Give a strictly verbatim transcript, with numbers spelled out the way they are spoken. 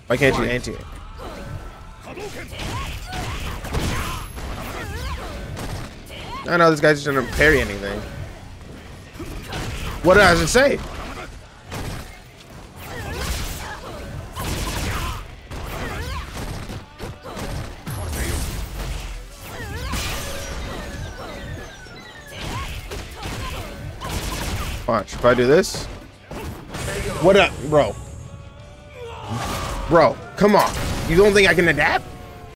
Why can't you anti it? I know this guy's just gonna parry anything. What does it say? Watch, if I do this. What up, bro? Bro, come on. You don't think I can adapt?